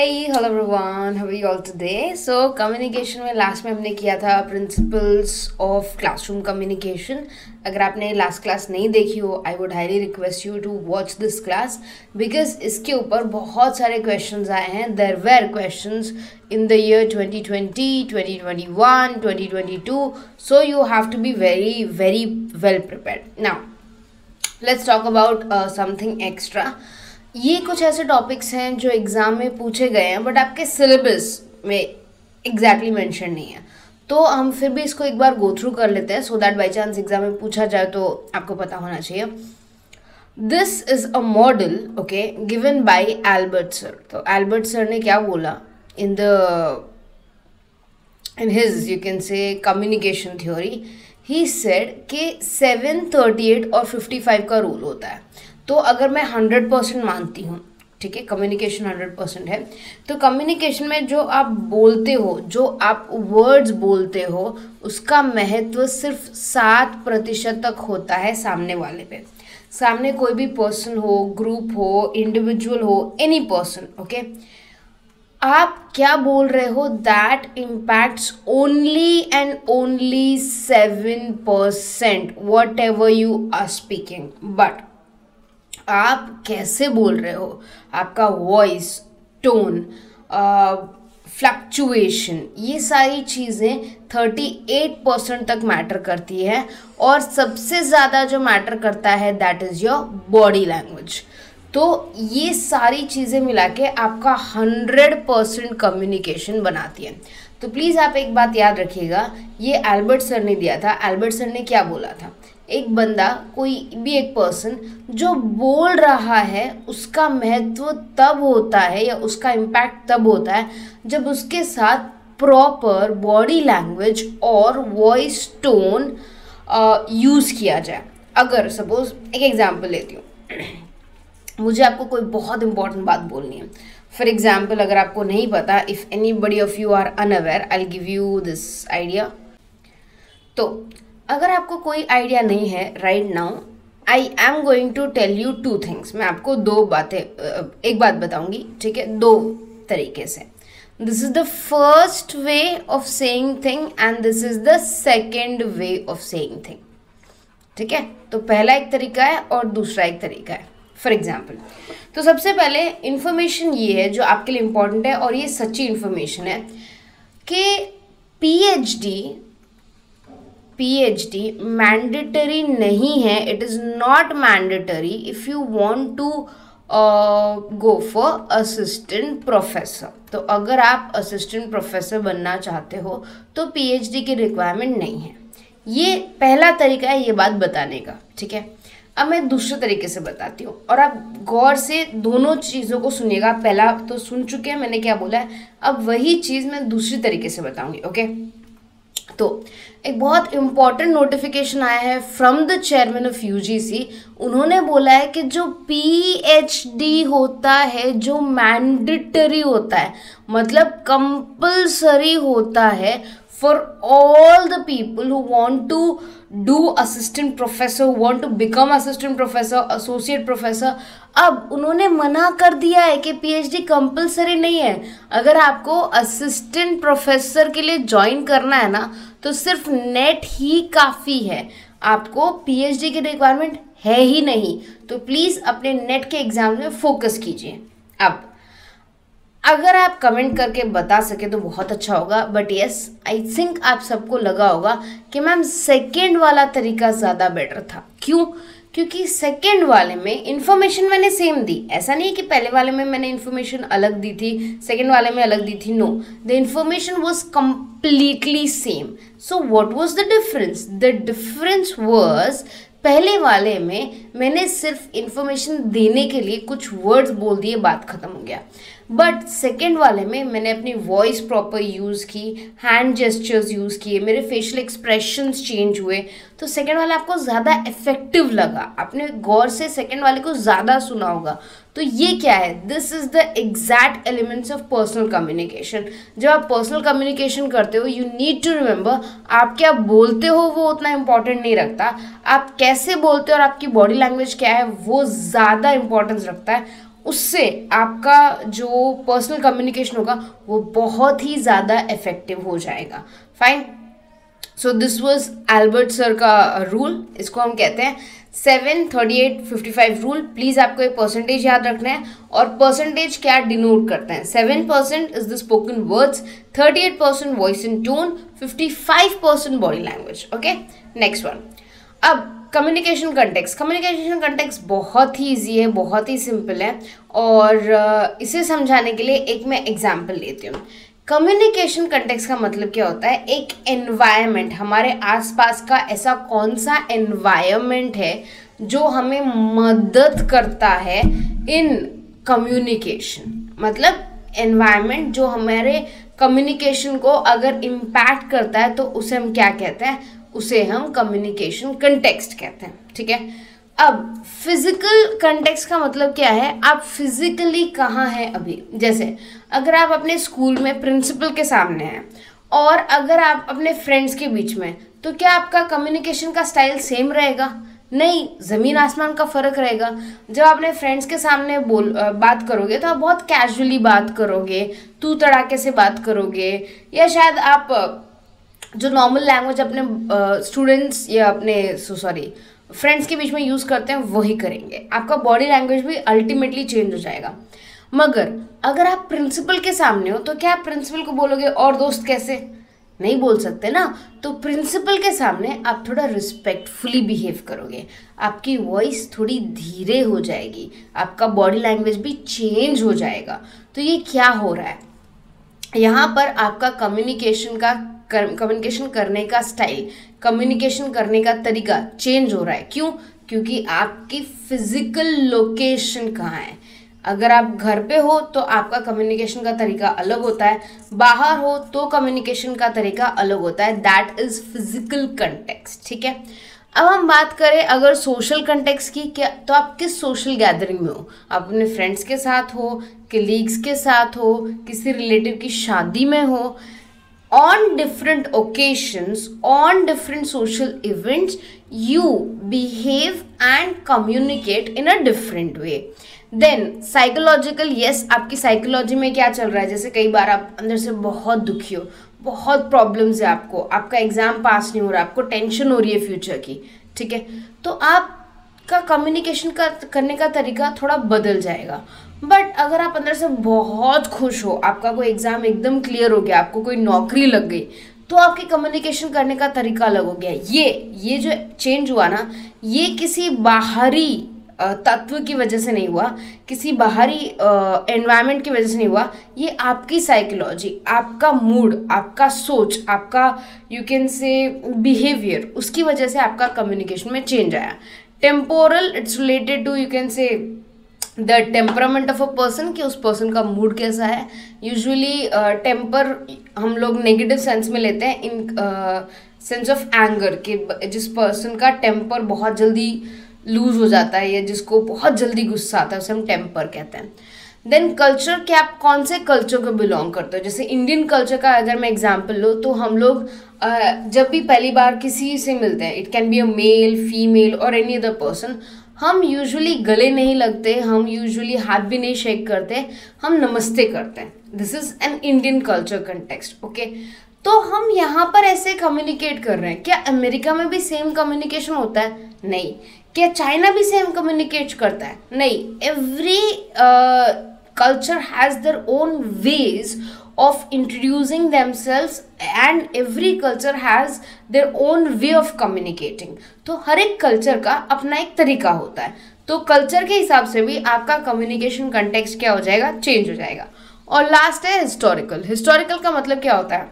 Hey, hello everyone. How are you all today? So, communication में last में हमने किया था प्रिंसिपल्स ऑफ क्लासरूम कम्युनिकेशन. अगर आपने लास्ट क्लास नहीं देखी हो, I would highly request you to watch this class because इसके ऊपर बहुत सारे क्वेश्चंस आए हैं. There were questions in the year 2020, 2021, 2022. So, you have to be very, very well prepared. Now, let's talk about something extra. ये कुछ ऐसे topics हैं जो एग्ज़ाम में पूछे गए हैं बट आपके सिलेबस में एग्जैक्टली मेंशन नहीं है, तो हम फिर भी इसको एक बार गो थ्रू कर लेते हैं so that by chance exam में पूछा जाए तो आपको पता होना चाहिए. This is a model okay given by Albert sir. तो एल्बर्ट सर ने क्या बोला in his you can say communication theory. He said कि 738 और 55 का रूल होता है. तो अगर मैं 100% मानती हूँ, ठीक है, कम्युनिकेशन 100% है, तो कम्युनिकेशन में जो आप बोलते हो, जो आप वर्ड्स बोलते हो, उसका महत्व सिर्फ 7% तक होता है सामने वाले पे. सामने कोई भी पर्सन हो, ग्रुप हो, इंडिविजुअल हो, एनी पर्सन, ओके, आप क्या बोल रहे हो that impacts only and only 7% whatever you are speaking. But आप कैसे बोल रहे हो, आपका वॉइस टोन, फ्लक्चुएशन, ये सारी चीज़ें 38% तक मैटर करती है. और सबसे ज़्यादा जो मैटर करता है that is your body language. तो ये सारी चीज़ें मिला के आपका 100% कम्युनिकेशन बनाती है. तो प्लीज़ आप एक बात याद रखिएगा, ये एल्बर्ट सर ने दिया था. एल्बर्ट सर ने क्या बोला था, एक बंदा, कोई भी एक पर्सन जो बोल रहा है उसका महत्व तब होता है या उसका इम्पैक्ट तब होता है जब उसके साथ प्रॉपर बॉडी लैंग्वेज और वॉइस टोन यूज़ किया जाए. अगर सपोज एक एग्जांपल लेती हूँ, मुझे आपको कोई बहुत इंपॉर्टेंट बात बोलनी है. फॉर एग्जाम्पल, अगर आपको नहीं पता, if anybody of you are unaware, I give you this idea. तो अगर आपको कोई आइडिया नहीं है right now, I am going to tell you 2 things. मैं आपको 2 बातें, एक बात बताऊंगी, ठीक है, 2 तरीके से. This is the first way of saying thing and this is the second way of saying thing. ठीक है, तो पहला एक तरीका है और दूसरा एक तरीका है. फॉर एग्जाम्पल, तो सबसे पहले इंफॉर्मेशन ये है जो आपके लिए इम्पॉर्टेंट है और ये सच्ची इंफॉर्मेशन है कि PhD मैंडेटरी नहीं है. It is not mandatory if you want to go for assistant professor. तो अगर आप असिस्टेंट प्रोफेसर बनना चाहते हो तो PhD की रिक्वायरमेंट नहीं है. ये पहला तरीका है ये बात बताने का, ठीक है. अब मैं दूसरे तरीके से बताती हूँ और आप गौर से दोनों चीज़ों को सुनिएगा. पहला तो सुन चुके हैं मैंने क्या बोला है, अब वही चीज़ मैं दूसरी तरीके से बताऊँगी. ओके, तो एक बहुत इम्पॉर्टेंट नोटिफिकेशन आया है from the chairman of UGC. उन्होंने बोला है कि जो PhD होता है, जो मैंडेटरी होता है, मतलब कंपल्सरी होता है for all the people who want to do assistant professor, who want to become assistant professor, associate professor. अब उन्होंने मना कर दिया है कि PhD कंपलसरी नहीं है. अगर आपको असिस्टेंट प्रोफेसर के लिए ज्वाइन करना है ना, तो सिर्फ नेट ही काफ़ी है, आपको PhD की रिक्वायरमेंट है ही नहीं. तो प्लीज़ अपने नेट के एग्ज़ाम में फोकस कीजिए. अब अगर आप कमेंट करके बता सके तो बहुत अच्छा होगा. बट येस, आई थिंक आप सबको लगा होगा कि मैम सेकेंड वाला तरीका ज़्यादा बेटर था. क्यों? क्योंकि सेकेंड वाले में इन्फॉर्मेशन मैंने सेम दी. ऐसा नहीं है कि पहले वाले में मैंने इन्फॉर्मेशन अलग दी थी, सेकेंड वाले में अलग दी थी. No, the information was completely same. So what was the difference? The difference was, पहले वाले में मैंने सिर्फ इन्फॉर्मेशन देने के लिए कुछ वर्ड्स बोल दिए, बात खत्म हो गया. बट सेकेंड वाले में मैंने अपनी वॉइस प्रॉपर यूज़ की, हैंड जेस्चर्स यूज़ किए, मेरे फेशियल एक्सप्रेशंस चेंज हुए. तो सेकेंड वाला आपको ज़्यादा इफेक्टिव लगा, आपने गौर से सेकेंड वाले को ज़्यादा सुना होगा. तो ये क्या है? This is the exact elements of personal communication. जब आप पर्सनल कम्युनिकेशन करते हो, यू नीड टू रिमेंबर, आप क्या बोलते हो वो उतना इंपॉर्टेंट नहीं रखता, आप कैसे बोलते हो और आपकी बॉडी लैंग्वेज क्या है वो ज़्यादा इंपॉर्टेंस रखता है. उससे आपका जो पर्सनल कम्युनिकेशन होगा वो बहुत ही ज़्यादा इफेक्टिव हो जाएगा। Fine. So this was Albert sir का रूल, इसको हम कहते हैं 738-55 रूल। प्लीज आपको एक परसेंटेज याद रखना है, और परसेंटेज क्या डिनोट करते हैं। 7% is the spoken words, 38% voice in tone, 55% body language. Okay, next one. अब कम्युनिकेशन कंटेक्स्ट। कम्युनिकेशन कंटेक्स्ट बहुत ही ईजी है, बहुत ही सिंपल है, और इसे समझाने के लिए एक मैं एग्जाम्पल लेती हूँ। कम्युनिकेशन कंटेक्स्ट का मतलब क्या होता है, एक एनवायरनमेंट, हमारे आसपास का ऐसा कौन सा एनवायरनमेंट है जो हमें मदद करता है इन कम्युनिकेशन। मतलब एनवायरनमेंट जो हमारे कम्युनिकेशन को अगर इम्पैक्ट करता है तो उसे हम क्या कहते हैं, उसे हम कम्युनिकेशन कंटेक्स्ट कहते हैं। ठीक है। अब फिजिकल कंटेक्स्ट का मतलब क्या है, आप फिजिकली कहाँ हैं अभी। जैसे अगर आप अपने स्कूल में प्रिंसिपल के सामने हैं और अगर आप अपने फ्रेंड्स के बीच में, तो क्या आपका कम्युनिकेशन का स्टाइल सेम रहेगा? नहीं, ज़मीन आसमान का फ़र्क रहेगा। जब आप अपने फ्रेंड्स के सामने बात करोगे तो आप बहुत कैजुअली बात करोगे, तू तड़ाके से बात करोगे, या शायद आप जो नॉर्मल लैंग्वेज अपने स्टूडेंट्स या अपने फ्रेंड्स के बीच में यूज़ करते हैं वही करेंगे। आपका बॉडी लैंग्वेज भी अल्टीमेटली चेंज हो जाएगा। मगर अगर आप प्रिंसिपल के सामने हो तो क्या आप प्रिंसिपल को बोलोगे और दोस्त कैसे? नहीं बोल सकते ना। तो प्रिंसिपल के सामने आप थोड़ा रिस्पेक्टफुली बिहेव करोगे, आपकी वॉइस थोड़ी धीरे हो जाएगी, आपका बॉडी लैंग्वेज भी चेंज हो जाएगा। तो ये क्या हो रहा है, यहाँ पर आपका कम्युनिकेशन करने का स्टाइल, कम्युनिकेशन करने का तरीका चेंज हो रहा है। क्यों? क्योंकि आपकी फिजिकल लोकेशन कहाँ है। अगर आप घर पे हो तो आपका कम्युनिकेशन का तरीका अलग होता है, बाहर हो तो कम्युनिकेशन का तरीका अलग होता है। That is physical context. ठीक है। अब हम बात करें अगर सोशल कंटेक्स्ट की, क्या तो आप किस सोशल गैदरिंग में हो, आप अपने फ्रेंड्स के साथ हो, कलीग्स के साथ हो, किसी रिलेटिव की शादी में हो, on different occasions, on different social events, you behave and communicate in a different way. Then psychological, yes, आपकी साइकोलॉजी में क्या चल रहा है। जैसे कई बार आप अंदर से बहुत दुखी हो, बहुत प्रॉब्लम्स है आपको, आपका एग्जाम पास नहीं हो रहा, आपको टेंशन हो रही है फ्यूचर की। ठीक है। तो आपका कम्युनिकेशन करने का तरीका थोड़ा बदल जाएगा। बट अगर आप अंदर से बहुत खुश हो, आपका कोई एग्जाम एकदम क्लियर हो गया, आपको कोई नौकरी लग गई, तो आपके कम्युनिकेशन करने का तरीका अलग हो गया। ये जो चेंज हुआ ना, ये किसी बाहरी तत्व की वजह से नहीं हुआ, किसी बाहरी एनवायरनमेंट की वजह से नहीं हुआ। ये आपकी साइकोलॉजी, आपका मूड, आपका सोच, आपका यू कैन से बिहेवियर, उसकी वजह से आपका कम्युनिकेशन में चेंज आया। Temporal, it's related to you can say the temperament of a person, कि उस पर्सन का मूड कैसा है। यूजुअली टेम्पर हम लोग नेगेटिव सेंस में लेते हैं, इन सेंस ऑफ एंगर, कि जिस पर्सन का टेम्पर बहुत जल्दी लूज हो जाता है या जिसको बहुत जल्दी गुस्सा आता है उसे हम टेम्पर कहते हैं। देन कल्चर, कि आप कौन से कल्चर को बिलोंग करते हो। जैसे इंडियन कल्चर का अगर मैं एग्जांपल लूँ तो हम लोग जब भी पहली बार किसी से मिलते हैं, it can be a male, female और एनी अदर पर्सन, हम यूजुअली गले नहीं लगते, हम यूजुअली हाथ भी नहीं शेक करते, हम नमस्ते करते हैं। This is an Indian culture context. Okay, तो हम यहाँ पर ऐसे कम्युनिकेट कर रहे हैं। क्या अमेरिका में भी सेम कम्युनिकेशन होता है? नहीं। क्या चाइना भी सेम कम्युनिकेट करता है? नहीं। Every culture has their own ways of introducing themselves and every culture has their own way of communicating. तो हर एक कल्चर का अपना एक तरीका होता है, तो कल्चर के हिसाब से भी आपका कम्युनिकेशन कंटेक्स्ट क्या हो जाएगा, चेंज हो जाएगा। और लास्ट है हिस्टोरिकल। हिस्टोरिकल का मतलब क्या होता है,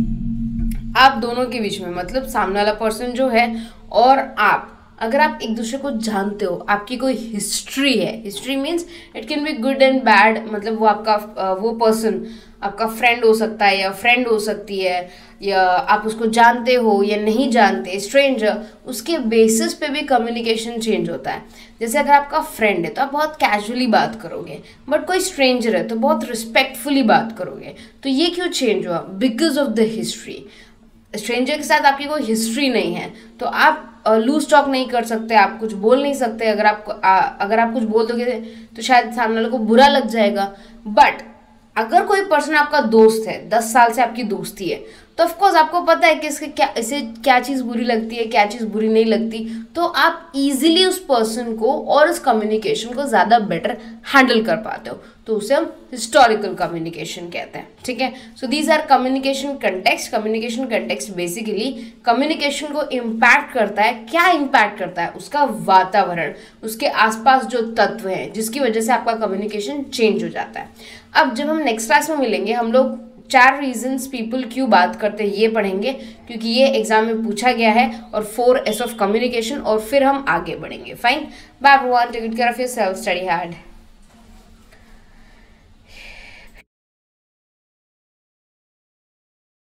आप दोनों के बीच में, मतलब सामने वाला पर्सन जो है और आप, अगर आप एक दूसरे को जानते हो, आपकी कोई हिस्ट्री है। History means it can be good and bad, मतलब वो आपका वो पर्सन आपका फ्रेंड हो सकता है या फ्रेंड हो सकती है, या आप उसको जानते हो या नहीं जानते, स्ट्रेंजर, उसके बेसिस पे भी कम्युनिकेशन चेंज होता है। जैसे अगर आपका फ्रेंड है तो आप बहुत कैजुअली बात करोगे, बट कोई स्ट्रेंजर है तो बहुत रिस्पेक्टफुली बात करोगे। तो ये क्यों चेंज हुआ? Because of the history. Stranger के साथ आपकी कोई हिस्ट्री नहीं है तो आप लूज टॉक नहीं कर सकते, आप कुछ बोल नहीं सकते, अगर आप कुछ बोल दोगे तो शायद सामने वाले को बुरा लग जाएगा। बट अगर कोई पर्सन आपका दोस्त है, 10 साल से आपकी दोस्ती है, तो ऑफकोर्स आपको पता है कि इसे क्या चीज़ बुरी लगती है, क्या चीज़ बुरी नहीं लगती, तो आप इजीली उस पर्सन को और उस कम्युनिकेशन को ज़्यादा बेटर हैंडल कर पाते हो, तो उसे हम हिस्टोरिकल कम्युनिकेशन कहते हैं। ठीक है, so these are communication context. Communication context basically communication को इम्पैक्ट करता है। क्या इम्पैक्ट करता है? उसका वातावरण, उसके आसपास जो तत्व हैं जिसकी वजह से आपका कम्युनिकेशन चेंज हो जाता है। अब जब हम नेक्स्ट क्लास में मिलेंगे, हम लोग 4 रीजंस पीपल क्यों बात करते हैं ये पढ़ेंगे, क्योंकि ये एग्जाम में पूछा गया है, और 4 S ऑफ कम्युनिकेशन, और फिर हम आगे बढ़ेंगे। Fine, bye everyone, take care of yourself, study hard.